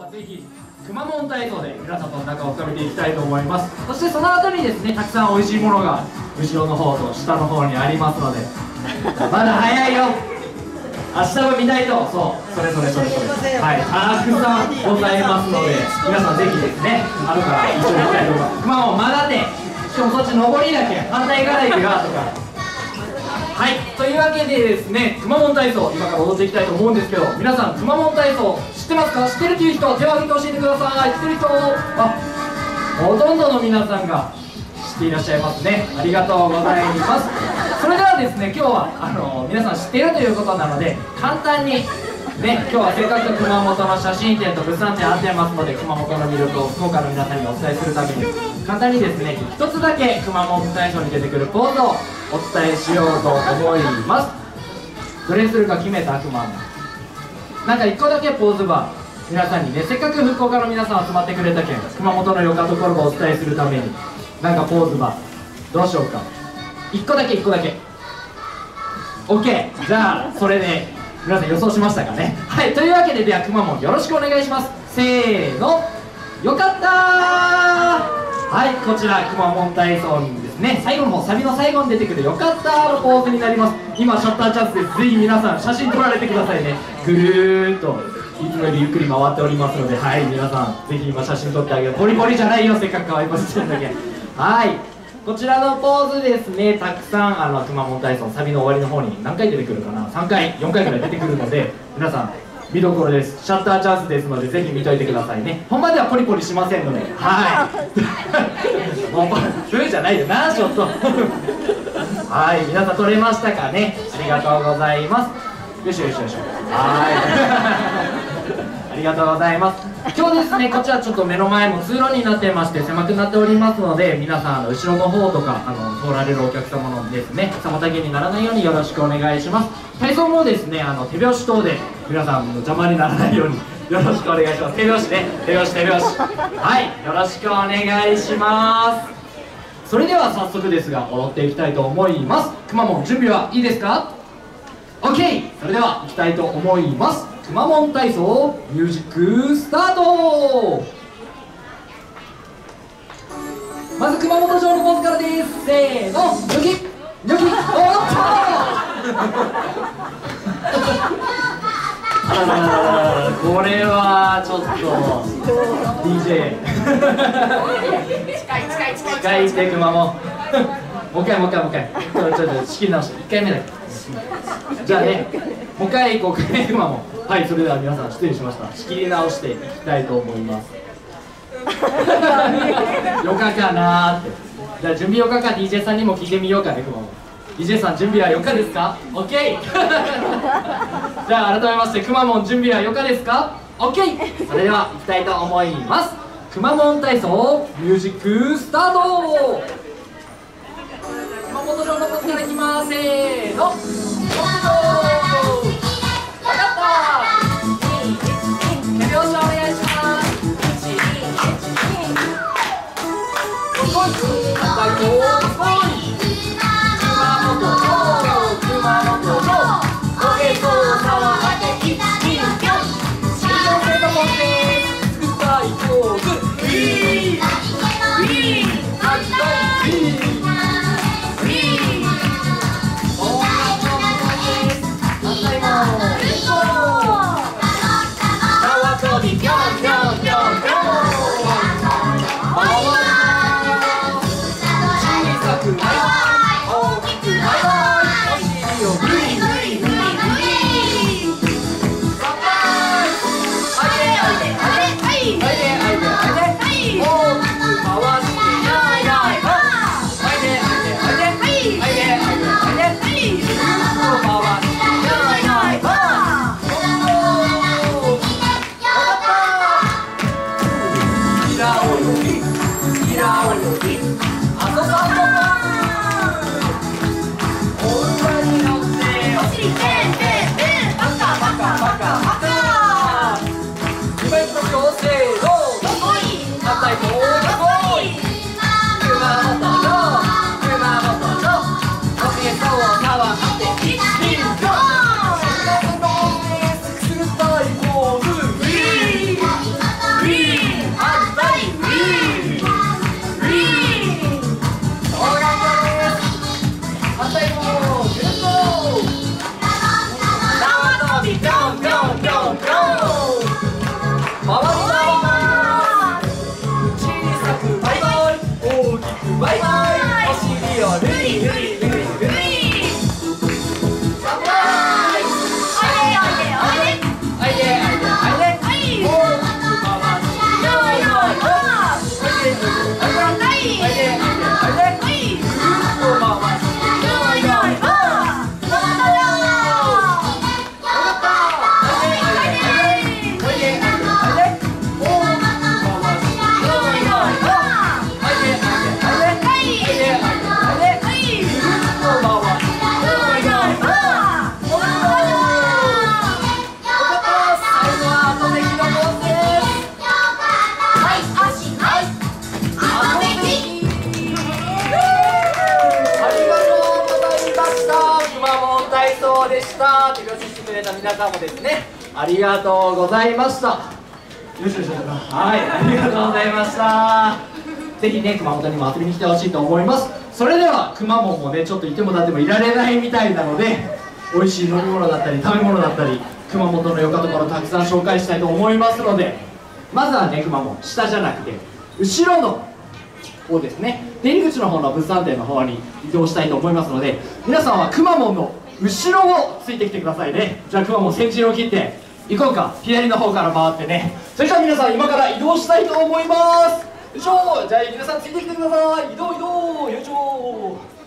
はぜひくまモン体操で皆さんと仲を深めていきたいと思います。そしてその後にですね、たくさん美味しいものが後ろの方と下の方にありますのでまだ早いよ。明日も見たいと、そうそれはい、たくさんございますので、皆さんぜひですね、後から一緒に行きたいと思います。くまモンまだで、しかもそっち上りだけ反対側行くがとか。はい、というわけでですね、くまモン体操今から踊っていきたいと思うんですけど、皆さんくまモン体操知ってますか？知ってるという人手を挙げて教えてください。知ってる人、ほとんどの皆さんが知っていらっしゃいますね。ありがとうございます。それではですね、今日は皆さん知っているということなので、簡単にね、今日はせっかく熊本の写真展と物産展あってますので、熊本の魅力を福岡の皆さんにお伝えするために簡単にですね、一つだけくまモン体操に出てくるポーズをお伝えしようと思います。どれにするか決めたくまモン、なんか一個だけポーズは皆さんにね、せっかく福岡の皆さん集まってくれたけん、熊本の良かところをお伝えするためになんかポーズはどうしようか。1個だけ OK。 じゃあそれで皆さん予想しましたかね。はい、というわけで、ではくまモンよろしくお願いします。せーの、よかったー。はい、こちらくまモン体操にですね、最後の方、サビの最後に出てくるよかったーのポーズになります。今シャッターチャンスです。ぜひ皆さん写真撮られてくださいね。ぐるーっといつもよりゆっくり回っておりますので、はい、皆さんぜひ今写真撮ってあげる。ポリポリじゃないよ、せっかく可愛いポジしてるんだけ。はい、こちらのポーズですね、たくさんくまモン体操サビの終わりの方に何回出てくるかな、3回4回ぐらい出てくるので、皆さん見どころです。シャッターチャンスですのでぜひ見といてくださいね。本番ではポリポリしませんので、はいもうそれじゃないよな、ちょっとはい、皆さん撮れましたかね。ありがとうございます。よしよしよし、はいありがとうございます。今日ですね、こちらちょっと目の前も通路になってまして狭くなっておりますので、皆さん後ろの方とか通られるお客様のですね、妨げにならないようによろしくお願いします。体操もですね、手拍子等で皆さんの邪魔にならないようによろしくお願いします。手拍子ね、手拍子はい、よろしくお願いします。それでは早速ですが踊っていきたいと思います。くまモン準備はいいですか？ OK。 それでは行きたいと思います。くまモン体操ミュージックスタート。まず熊本城のポーズからです。せーの、ニョキニョキ、おっとこれはちょっと DJ 近いってくまモンもう一回ちょっと仕切り直して1回目だけ。じゃあね、もう一回5回くまモン。はい、それでは皆さん失礼しました。仕切り直していきたいと思います。よかかなーって。じゃあ準備よかか DJ さんにも聞いてみようかね、くまモン。DJ さん準備はよかですか？ OK じゃあ改めましてくまモン準備はよかですか？ OK。 それでは行きたいと思います。くまモン体操ミュージックスタート。熊本城のポーズからいきます。せーの、 そうでした手拍子してくれた皆さんもですね、ありがとうございました。よしよしよし、はい、ありがとうございました。ぜひね、熊本にも遊びに来てほしいと思います。それではくまモンもね、ちょっといても立ってもいられないみたいなので、美味しい飲み物だったり食べ物だったり熊本の良かところたくさん紹介したいと思いますので、まずはね、くまモン下じゃなくて後ろの方ですね、出入り口の方の物産展の方に移動したいと思いますので、皆さんはくまモンの後ろをついてきてくださいね。じゃあくまモン先陣を切って行こうか。左の方から回ってね。それじゃあ皆さん今から移動したいと思います。よいしょ。じゃあ皆さんついてきてください。移動移動。よいしょ。